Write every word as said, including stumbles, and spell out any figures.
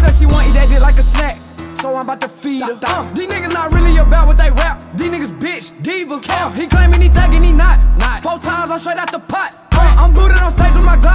said she want eat that dick like a snack, so I'm about to feed her. Uh, these niggas not really about what they rap. These niggas bitch, diva. Uh, he claiming he thinking he not. Four times I'm straight out the pot. Uh, I'm booted on stage with my